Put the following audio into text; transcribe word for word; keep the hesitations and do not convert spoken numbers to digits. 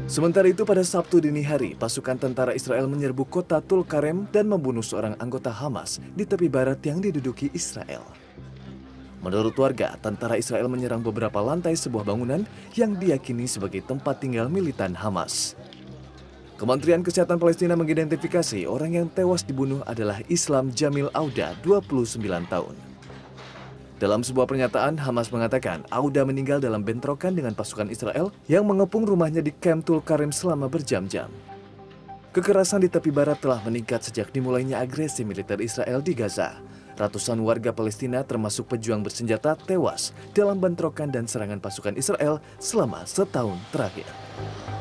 Sementara itu pada Sabtu dini hari, pasukan tentara Israel menyerbu kota Tulkarem dan membunuh seorang anggota Hamas di tepi barat yang diduduki Israel. Menurut warga, tentara Israel menyerang beberapa lantai sebuah bangunan yang diyakini sebagai tempat tinggal militan Hamas. Kementerian Kesehatan Palestina mengidentifikasi orang yang tewas dibunuh adalah Islam Jamil Auda, dua puluh sembilan tahun. Dalam sebuah pernyataan, Hamas mengatakan Auda meninggal dalam bentrokan dengan pasukan Israel yang mengepung rumahnya di Camp Tulkarem selama berjam-jam. Kekerasan di tepi barat telah meningkat sejak dimulainya agresi militer Israel di Gaza. Ratusan warga Palestina termasuk pejuang bersenjata tewas dalam bentrokan dan serangan pasukan Israel selama setahun terakhir.